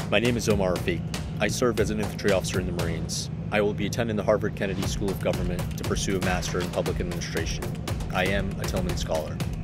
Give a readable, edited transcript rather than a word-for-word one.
My name is Omer Rafiq. I serve as an infantry officer in the Marines. I will be attending the Harvard Kennedy School of Government to pursue a Master in Public Administration. I am a Tillman Scholar.